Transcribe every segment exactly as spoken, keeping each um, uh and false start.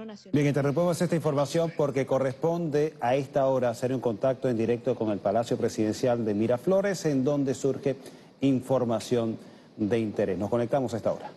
nacional. Bien, interrumpimos esta información porque corresponde a esta hora hacer un contacto en directo con el Palacio Presidencial de Miraflores, en donde surge información de interés. Nos conectamos a esta hora.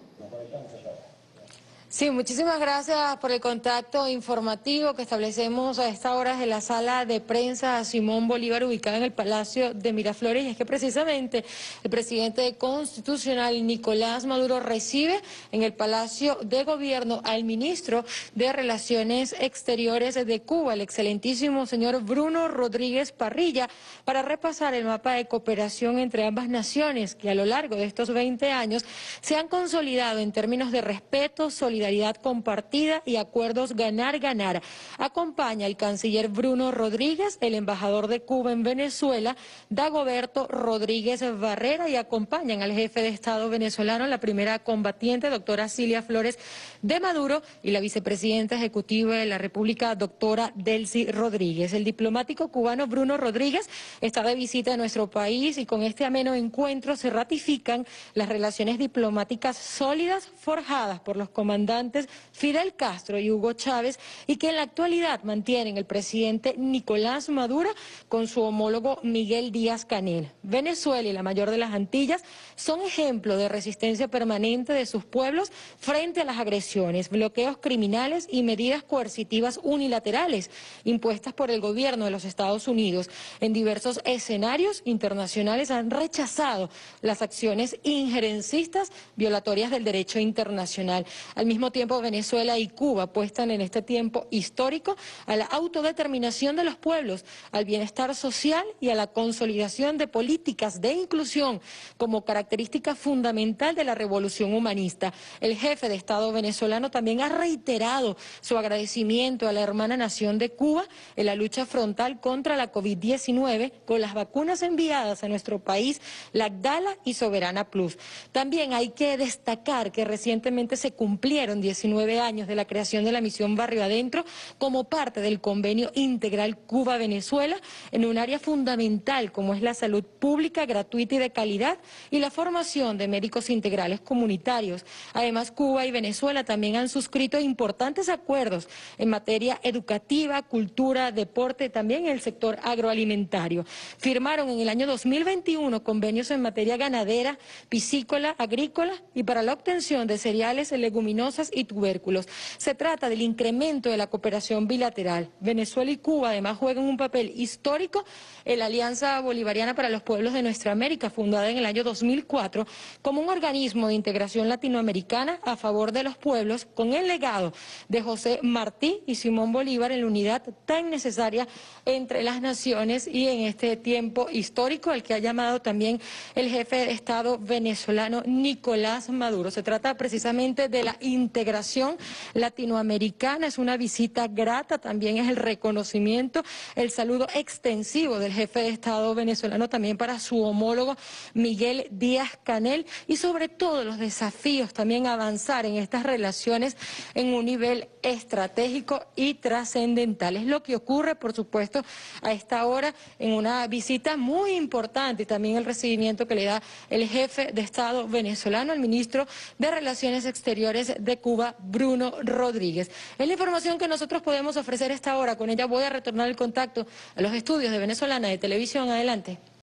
Sí, muchísimas gracias por el contacto informativo que establecemos a esta hora de la sala de prensa Simón Bolívar, ubicada en el Palacio de Miraflores. Y es que precisamente el presidente constitucional Nicolás Maduro recibe en el Palacio de Gobierno al ministro de Relaciones Exteriores de Cuba, el excelentísimo señor Bruno Rodríguez Parrilla, para repasar el mapa de cooperación entre ambas naciones que a lo largo de estos veinte años se han consolidado en términos de respeto, solidaridad, solidaridad compartida y acuerdos ganar-ganar. Acompaña el canciller Bruno Rodríguez, el embajador de Cuba en Venezuela, Dagoberto Rodríguez Barrera, y acompañan al jefe de Estado venezolano, la primera combatiente, doctora Cilia Flores de Maduro, y la vicepresidenta ejecutiva de la República, doctora Delcy Rodríguez. El diplomático cubano Bruno Rodríguez está de visita en nuestro país y con este ameno encuentro se ratifican las relaciones diplomáticas sólidas forjadas por los comandantes Fidel Castro y Hugo Chávez, y que en la actualidad mantienen el presidente Nicolás Maduro con su homólogo Miguel Díaz-Canel. Venezuela y la mayor de las Antillas son ejemplo de resistencia permanente de sus pueblos frente a las agresiones, bloqueos criminales y medidas coercitivas unilaterales impuestas por el gobierno de los Estados Unidos. En diversos escenarios internacionales han rechazado las acciones injerencistas violatorias del derecho internacional. Al mismo tiempo, Venezuela y Cuba apuestan en este tiempo histórico a la autodeterminación de los pueblos, al bienestar social y a la consolidación de políticas de inclusión como característica fundamental de la revolución humanista. El jefe de Estado venezolano también ha reiterado su agradecimiento a la hermana nación de Cuba en la lucha frontal contra la COVID diecinueve con las vacunas enviadas a nuestro país, la Abdala y Soberana Plus. También hay que destacar que recientemente se cumplieron diecinueve años de la creación de la misión Barrio Adentro como parte del convenio integral Cuba-Venezuela en un área fundamental como es la salud pública, gratuita y de calidad, y la formación de médicos integrales comunitarios. Además, Cuba y Venezuela también han suscrito importantes acuerdos en materia educativa, cultura, deporte, también en el sector agroalimentario. Firmaron en el año dos mil veintiuno convenios en materia ganadera, piscícola, agrícola y para la obtención de cereales, leguminosas y tubérculos. Se trata del incremento de la cooperación bilateral. Venezuela y Cuba además juegan un papel histórico en la Alianza Bolivariana para los Pueblos de Nuestra América, fundada en el año dos mil cuatro como un organismo de integración latinoamericana a favor de los pueblos, con el legado de José Martí y Simón Bolívar en la unidad tan necesaria entre las naciones y en este tiempo histórico al que ha llamado también el jefe de Estado venezolano Nicolás Maduro. Se trata precisamente de la integración latinoamericana. Es una visita grata, también es el reconocimiento, el saludo extensivo del jefe de Estado venezolano también para su homólogo Miguel Díaz-Canel, y sobre todo los desafíos también avanzar en estas relaciones en un nivel estratégico y trascendental. Es lo que ocurre, por supuesto, a esta hora en una visita muy importante y también el recibimiento que le da el jefe de Estado venezolano al ministro de Relaciones Exteriores de Cuba, Bruno Rodríguez. Es la información que nosotros podemos ofrecer a esta hora. Con ella voy a retornar el contacto a los estudios de Venezolana de Televisión. Adelante.